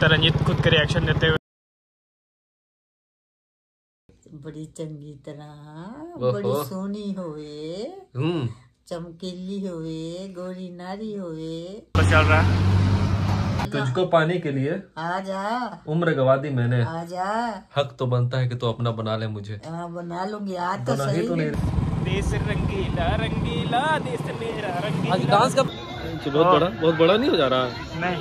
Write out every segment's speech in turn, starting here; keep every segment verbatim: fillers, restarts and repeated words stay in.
तो रंजीत खुद के रिएक्शन देते हुए बड़ी चंगी तरह बड़ी सोनी होवे, चमकीली होवे, गोरी नारी होवे। तो चल रहा है। तुझको पाने के लिए आजा, उम्र गवा दी मैंने, आजा। हक तो बनता है कि तू अपना बना ले मुझे। आ, बना लूंगी आज तो सही। तो नहीं। देश रंगीला रंगीला देश मेरा रंगीला। आज डांस का बहुत बड़ा बहुत बड़ा नहीं हो जा रहा। नहीं।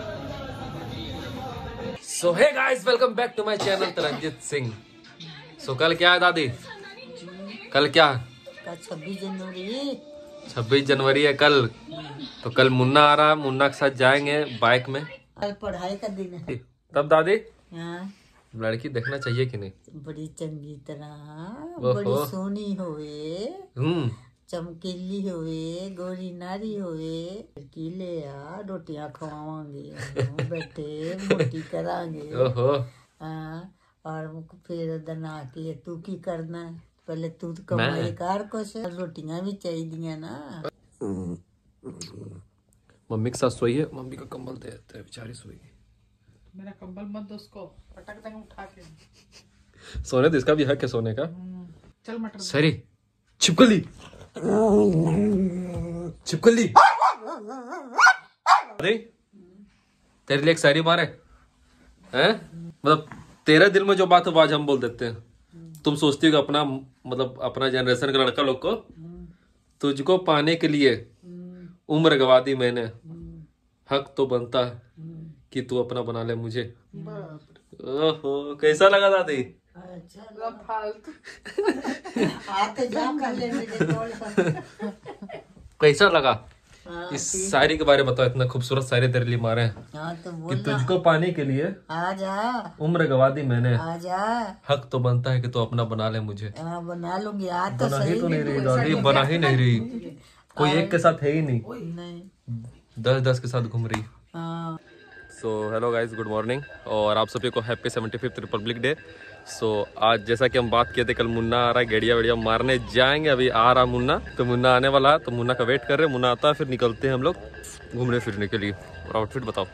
So hey guys, welcome back to my channel Taranjit Singh. So कल क्या है दादी? कल क्या? कल छब्बीस जनवरी। छब्बीस जनवरी है कल। तो कल मुन्ना आ रहा है, मुन्ना के साथ जाएंगे बाइक में। कल पढ़ाई का दिन है। तब दादी हाँ? लड़की देखना चाहिए कि नहीं? बड़ी चंगी तरह बड़ी सोनी होवे, हम्म चमकीली होवे, गोरी नारी होवे। ले आ रोटियां खवावांगे, बैठे मोटी करांगे। ओहो। हाँ, और फिर दना के तू की करना, पहले तू तो कमाई कर, कुछ रोटियां भी चाहिए ना। मम्मी के साथ सोई है, मम्मी का कंबल दे देते हैं, बेचारी सोई है। मेरा कंबल मत दो उसको, पटक देंगे उठा के। सोने तो इसका भी हक है सोने का। चल मटर सरी छिपकली छिपकली अरे तेरे लिए एक शायरी मारे हैं? मतलब तेरे दिल में जो बात है वो आज हम बोल देते हैं। तुम सोचती हो कि अपना मतलब अपना जनरेशन का लड़का लोग को तुझको पाने के लिए उम्र गवा दी मैंने, हक तो बनता है कि तू अपना बना ले मुझे। ओहो, कैसा लगा दादी? अच्छा फालतू आते जा कर ले मुझे। कैसा लगा? इस शायरी के बारे में बताओ। इतना खूबसूरत शायरी तेरे लिए मारे हैं। हाँ, तो कि तुझको पाने के लिए आजा, उम्र गवा दी मैंने, आजा। हक तो बनता है कि तू अपना बना ले मुझे। आ, बना लूंगी आज तो बना सही। ही तो नहीं रही दादी, बना ही नहीं रही। कोई एक के साथ है ही नहीं, नहीं दस दस के साथ घूम रही। हाँ। So hello guys, good morning और आप सभी को happy seventy fifth republic day. So आज जैसा कि हम बात किए थे, कल मुन्ना आ रहा है, गेड़िया वेड़िया मारने जाएंगे। अभी आ रहा मुन्ना, तो मुन्ना आने वाला है, तो मुन्ना का वेट कर रहे हैं। मुन्ना आता है फिर निकलते हैं हम लोग घूमने फिरने के लिए। और आउटफिट बताओ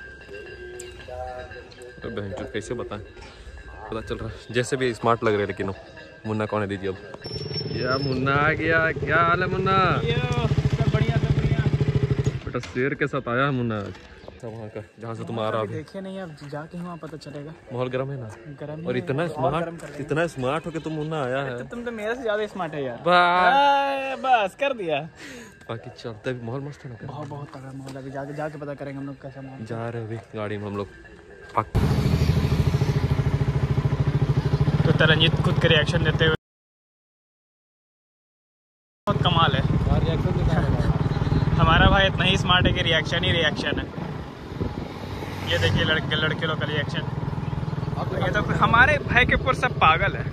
बहन चो, कैसे बताएं, पता चल रहा है जैसे भी स्मार्ट लग रहे हैं। लेकिन मुन्ना कौन है दीजिए अब। या मुन्ना आ गया, क्या हाल है मुन्ना? बढ़िया सब बढ़िया। बेटा शेर के साथ आया है मुन्ना वहाँ का, जहाँ से तुम आ रहा हो। देखे नहीं, अब जाके वहाँ पता चलेगा। माहौल गर्म है ना? गर्म और इतना स्मार्ट इतना स्मार्ट हो के तुम मुन्ना आया है। तो तुम तो मेरे से ज्यादा स्मार्ट है यार। बस बस कर दिया। बाकी चलते भी माहौल मस्त है ना? बहुत बहुत तगड़ा माहौल। अभी जाके जाके पता करेंगे हम लोग कैसा माहौल। जा रहे अभी गाड़ी में हम लोग। तो रंजीत खुद के रिएक्शन देते हुए बहुत कमाल है। हमारा भाई इतना ही स्मार्ट है कि रिएक्शन ही रिएक्शन है। ये देखिए लड़के लड़के लोग का रिएक्शन। ये तो हमारे भाई के ऊपर सब पागल है।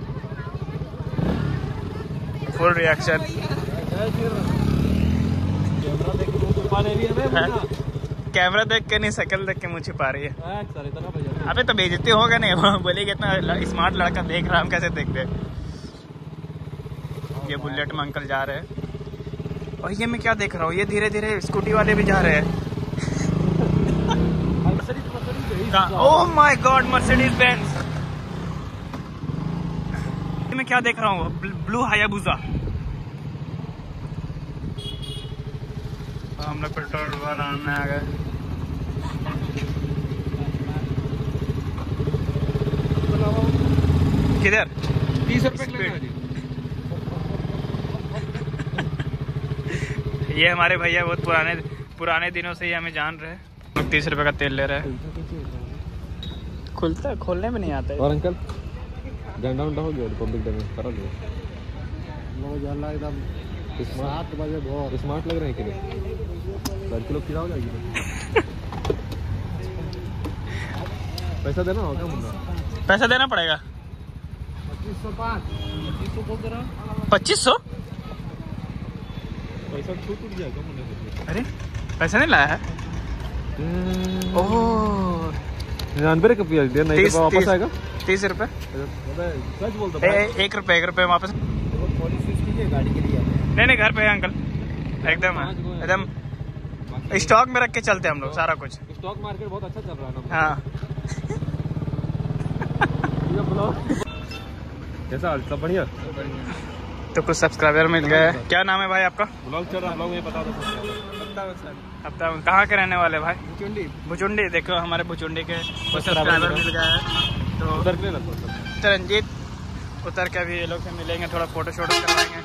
Full reaction. कैमरा देख के नहीं, शक्ल देख के मुँह छिपा रही है। अबे तो बेइज्जती होगा नहीं, बोलेगी इतना स्मार्ट लड़का देख रहा, हम कैसे देख दे। ये बुलेट में अंकल जा रहे हैं और ये मैं क्या देख रहा हूँ, ये धीरे धीरे स्कूटी वाले भी जा रहे हैं। Oh my God, Mercedes Benz. मैं क्या देख रहा हूँ, ब्लू हायाबुसा। हम लोग पेट्रोल भराने आ गए। किधर? तीस रुपए। ये हमारे भैया बहुत पुराने पुराने दिनों से ही हमें जान रहे हैं। लोग तीस रुपए का तेल ले रहे हैं। खुलता है, खोलने में नहीं आता है। और अंकल झंडा उंडा हो गया रिपब्लिक डे में? करा लिया एकदम सात बजे। बहुत स्मार्ट लग रहे हैं कि नहीं? लड़के लोग किरा हो जाएगी। पैसा देना होगा मुन्ना? पैसा देना पड़ेगा। पच्चीस सौ पाँच पच्चीस सौ बोल रहा। पच्चीस सौ पैसा छूट उठ जाएगा मुन्ना। अरे पैसा नहीं लाया है। ओह निन्यानवे का पिया दिया, नहीं तो वापस आएगा। तीस रुपए। सच बोलता है। एक रुपए एक रुपए वापस। गाड़ी के लिए नहीं नहीं, घर पे है अंकल, एकदम एकदम स्टॉक में रख के चलते हैं हम लोग सारा कुछ। स्टॉक मार्केट बहुत अच्छा चल रहा है ना। हाँ कैसा हाल, सब बढ़िया? तो कुछ सब्सक्राइबर मिल गए। क्या नाम है भाई आपका? ब्लॉग चल रहा है, ब्लॉग में बता दो। हफ्ता कहाँ के रहने वाले भाई? भुचुंडी। भुचुंडी, देखो हमारे भुचुंडी के सब्सक्राइबर मिल गए हैं। तो उधर के ना तो रंजीत उतर के अभी ये लोग से मिलेंगे, थोड़ा फोटो शोटो करवाएंगे।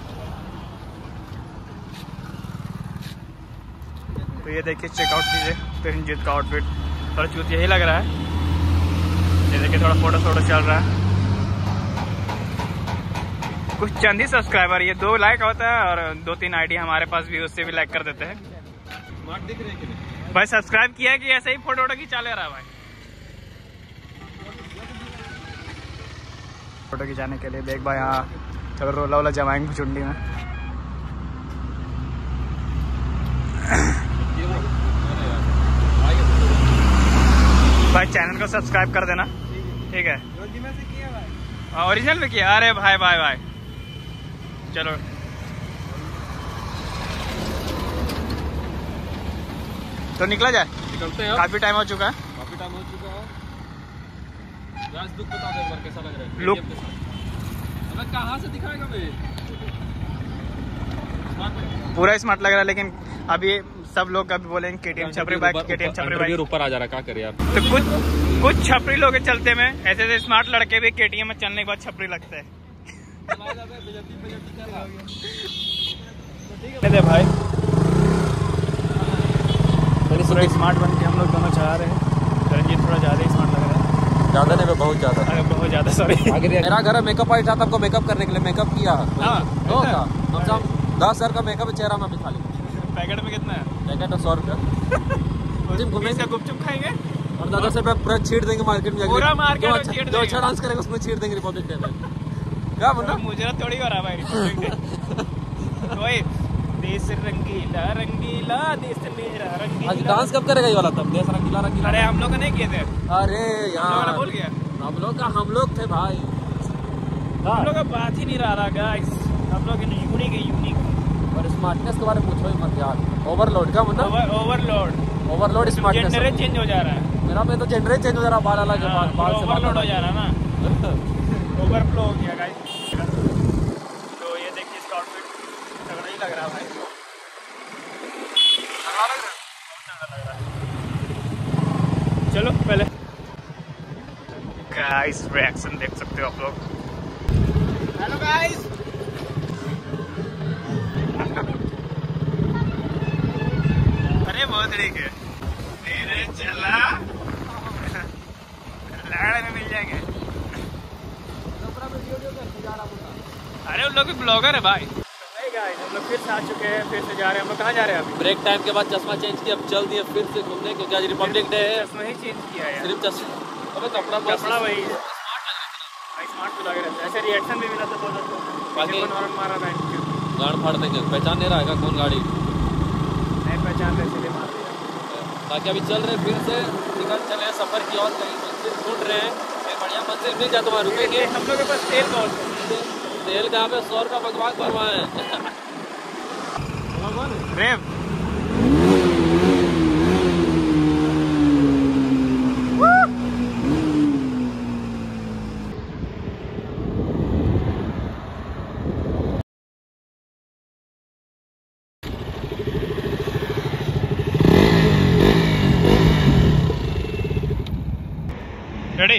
तो ये देखिए चेकआउट कीजिए तो रंजीत का आउटफिट थोड़ा चूत यही लग रहा है। ये देखिए थोड़ा फोटो शोटो चल रहा है। कुछ चंद ही सब्सक्राइबर, ये दो लाइक होता है और दो तीन आईडी हमारे पास भी, उससे भी लाइक कर देते हैं। दिख रहे हैं भाई सब्सक्राइब किया कि ऐसे ही फोटो वोटो खिंचा ले रहा है भाई? फोटो खिंचाने के लिए देख भाई। हाँ चलो रोला वोला जमाएंगे भुचुंडी में। भाई चैनल को सब्सक्राइब कर देना, ठीक है? ओरिजिनल में किया? अरे भाई भाई भाई चलो तो निकला जाए। निकलते हैं, काफी टाइम हो चुका है। काफी टाइम हो चुका है। यार लुक बता दो एक बार, कैसा लग रहा है लुक? अबे कहाँ से दिखाएगा मैं? पूरा स्मार्ट लग रहा है, लेकिन अभी सब लोग अभी बोलेंगे केटीएम छपरी बाइक, केटीएम छपरी बाइक। ऊपर आ जा रहा है, क्या करे यार? तो कुछ कुछ छपरी लोग के चलते में ऐसे ऐसे स्मार्ट लड़के भी केटीएम में चलने के बाद छपरी लगते हैं। दे भाई थोड़ा स्मार्ट बन के हम लोग दोनों चला रहे हैं। रंजीत थोड़ा ज्यादा स्मार्ट लग रहा है। ज्यादा नहीं, बहुत ज्यादा। अरे बहुत ज्यादा, सॉरी। मेरा घर है, मेकअप आर्टिस्ट था, आपको मेकअप करने के लिए मेकअप किया। हाँ तो था कम से कम दस हजार का मेकअप चेहरा में भी खाली। पैकेट में कितना है? पैकेट है सौ रुपया। घूमेंगे, गुपचुप खाएंगे और दादा से पूरा छीट देंगे मार्केट में। पूरा मार्केट में जो छीट अच्छा- जो देंगे। अच्छा डांस करेगा उसमें छीट देंगे रिपब्लिक डे में। क्या बोल मुझे ना थोड़ी हो रहा भाई रिपब्लिक डे। ओए देश रंगीला रंगीला देश मेरा आज रंगीला। डांस कब करेगा ये वाला? तब देश रंगीला रंगीला। अरे हम लोग नहीं किए थे, अरे यार भूल गया। हम लोग का हम लोग थे भाई। हम लोग का बात ही नहीं रहा रहा गाइस। हम लोग यूनिक है, यूनिक। और स्मार्टनेस के बारे में पूछो ही मत यार। ओवरलोड का मतलब overload overload smartness. Gender change हो जा रहा है। मेरा में तो जेंडर चेंज हो जा रहा है, बाल अलग है, बाल बाल से ओवरलोड हो जा रहा है ना, ओवरफ्लो हो गया गाइस। तो ये देखिए इसका आउटफिट तगड़ा ही लग रहा है भाई। चलो पहले गाइस रिएक्शन देख सकते हो आप लोग। हेलो गाइस, अरे बहुत ठीक है। मेरे चला लड़ाई में मिल जाएंगे। अरे उन लोग भी ब्लॉगर है भाई। गाइस हम लोग फिर से आ चुके हैं, फिर से जा रहे हैं। हम लोग कहाँ जा रहे हैं अभी? ब्रेक टाइम के बाद चश्मा चेंज किया, अब चल दिए फिर से घूमने, क्योंकि आज रिपब्लिक डे है। चश्मा ही चेंज किया है। सिर्फ चश्मा, अबे कपड़ा कपड़ा वही है, स्मार्ट तो लग रहा है। ऐसे रिएक्शन भी मिला था बहुत अच्छा। बाकी हॉर्न मारा था, गाड़ फाड़ देंगे, पहचान नहीं रहा है कौन गाड़ी। नहीं पहचान रहे इसलिए मार दिया। बाकी अभी चल रहे फिर से निकल चले हैं सफर की और, कहीं मंजिल ढूंढ रहे हैं। एक बढ़िया मंजिल मिल जाए तो वहाँ रुकेंगे। हम लोग के पास तेल बहुत है। तेल कहाँ पे? सौ रुपया बकवास भरवाए हैं। Rev ready?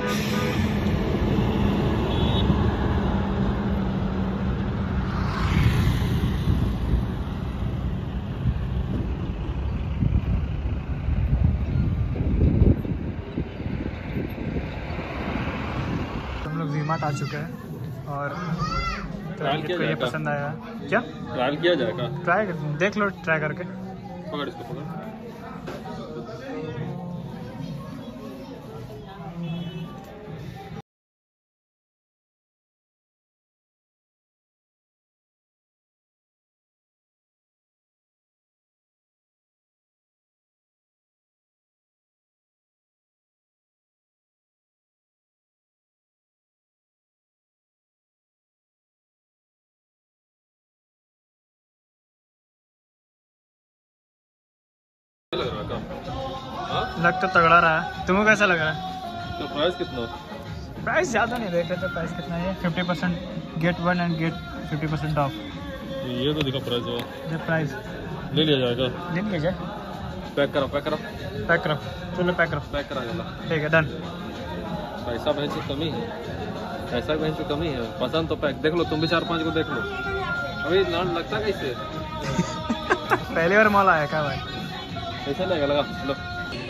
हम लोग वी मार्ट आ चुके हैं और ट्रायल किया को ये जाएगा। पसंद आया। क्या ट्रायल किया जाएगा? ट्राई देख लो, ट्राई करके। पकड़ इसको, पकड़। लग रहा का? हाँ? लग तो तगड़ा रहा है, तुम्हें कैसा लग रहा है? तो प्राइस कितना? प्राइस ज़्यादा नहीं देख रहे, तो प्राइस कितना है? Fifty percent get one and get fifty percent off. ये तो दिखा प्राइस वो। जब प्राइस ले लिया जाएगा। ले लिया जाए। पैक करो पैक करो पैक करो, चलो पैक करो। पैक करा जाला। ठीक है, डन। पैसा बहन से कमी है, पैसा बहन से कमी है। पसंद तो पैक देख लो, तुम भी चार पांच को देख लो। अभी लाड लगता कैसे? पहली बार मॉल आया क्या भाई? कैसा लगेगा? लगा लो।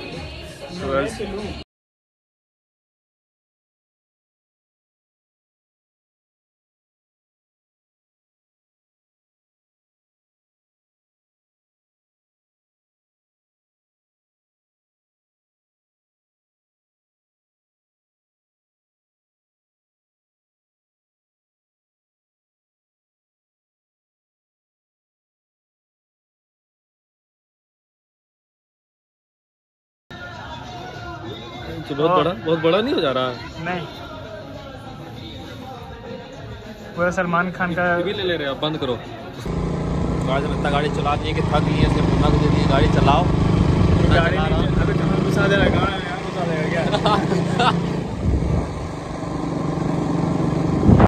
बहुत बड़ा बहुत बड़ा नहीं हो जा रहा? नहीं, पूरा सलमान खान का। भी ले ले रहे आप, बंद करो। गाड़ी में इतना गाड़ी चला दी है कि थक गई है, सिर्फ मुन्ना को दे दी गाड़ी चलाओ। गाड़ी नहीं, अभी